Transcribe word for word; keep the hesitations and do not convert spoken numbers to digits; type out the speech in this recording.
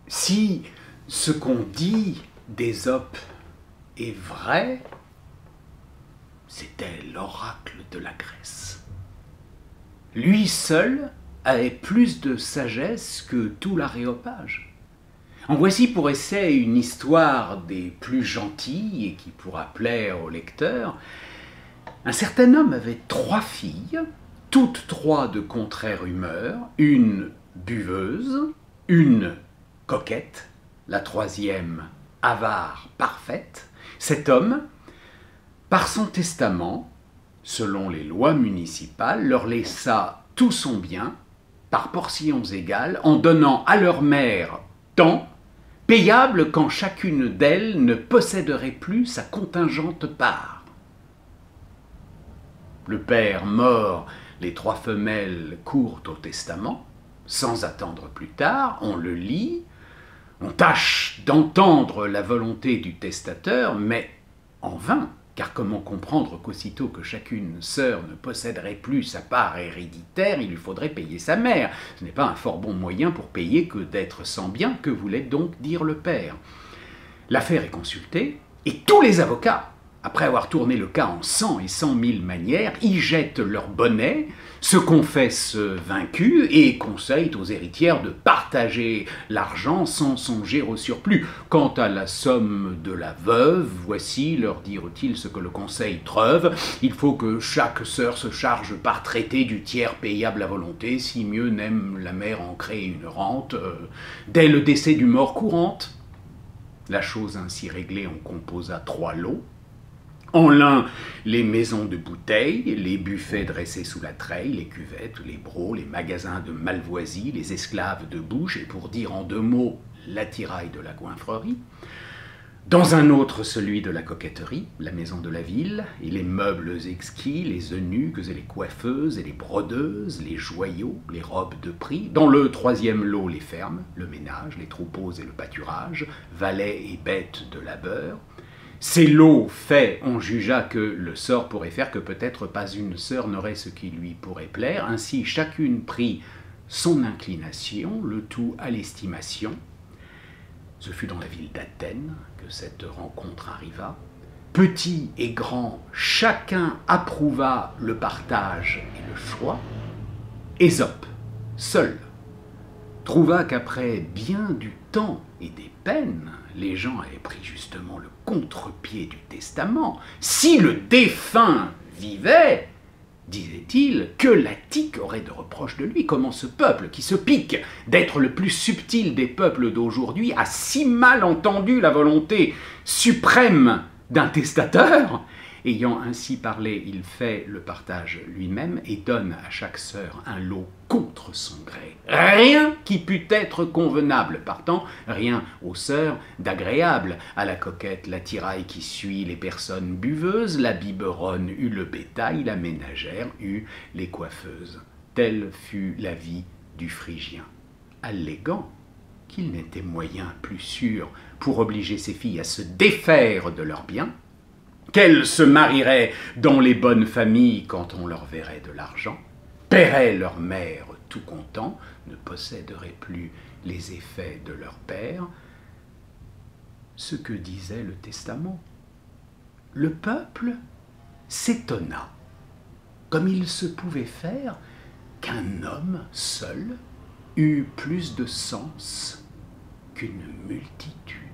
Si ce qu'on dit d'Ésope est vrai, c'était l'oracle de la Grèce. Lui seul avait plus de sagesse que tout l'aréopage. En voici pour essai une histoire des plus gentilles et qui pourra plaire au lecteur. Un certain homme avait trois filles, toutes trois de contraire humeur, une buveuse, une coquette, la troisième avare parfaite. Cet homme, par son testament, selon les lois municipales, leur laissa tout son bien, par portions égales, en donnant à leur mère tant, payable quand chacune d'elles ne posséderait plus sa contingente part. Le père mort, les trois femelles courent au testament, sans attendre plus tard, on le lit, on tâche d'entendre la volonté du testateur, mais en vain, car comment comprendre qu'aussitôt que chacune sœur ne posséderait plus sa part héréditaire, il lui faudrait payer sa mère. Ce n'est pas un fort bon moyen pour payer que d'être sans bien, que voulait donc dire le père. L'affaire est consultée, et tous les avocats, après avoir tourné le cas en cent et cent mille manières, y jettent leur bonnet, se confessent vaincus et conseillent aux héritières de partager l'argent sans songer au surplus. Quant à la somme de la veuve, voici, leur dirent-ils, ce que le conseil treuve. Il faut que chaque sœur se charge par traité du tiers payable à volonté, si mieux n'aime la mère en créer une rente, euh, dès le décès du mort courante. La chose ainsi réglée, on composa trois lots. En l'un, les maisons de bouteilles, les buffets dressés sous la treille, les cuvettes, les brocs, les magasins de malvoisie, les esclaves de bouche, et pour dire en deux mots, l'attirail de la goinfrerie. Dans un autre, celui de la coquetterie, la maison de la ville, et les meubles exquis, les eunuques et les coiffeuses et les brodeuses, les joyaux, les robes de prix. Dans le troisième lot, les fermes, le ménage, les troupeaux et le pâturage, valets et bêtes de labeur. Ces lots faits, on jugea que le sort pourrait faire que peut-être pas une sœur n'aurait ce qui lui pourrait plaire. Ainsi, chacune prit son inclination, le tout à l'estimation. Ce fut dans la ville d'Athènes que cette rencontre arriva. Petit et grand, chacun approuva le partage et le choix. Ésope, seul, trouva qu'après bien du temps et des peines, les gens avaient pris justement le contre-pied du testament. Si le défunt vivait, disait-il, que l'Attique aurait de reproches de lui. Comment ce peuple, qui se pique d'être le plus subtil des peuples d'aujourd'hui, a si mal entendu la volonté suprême d'un testateur? Ayant ainsi parlé, il fait le partage lui-même et donne à chaque sœur un lot contre son gré. Rien qui pût être convenable, partant rien aux sœurs d'agréable. À la coquette, l'attirail qui suit les personnes buveuses, la biberonne eut le bétail, la ménagère eut les coiffeuses. Telle fut la vie du Phrygien, allégant qu'il n'était moyen plus sûr pour obliger ses filles à se défaire de leurs biens, qu'elles se marieraient dans les bonnes familles quand on leur verrait de l'argent, paieraient leur mère tout content, ne posséderaient plus les effets de leur père, ce que disait le testament. Le peuple s'étonna, comme il se pouvait faire, qu'un homme seul eût plus de sens qu'une multitude.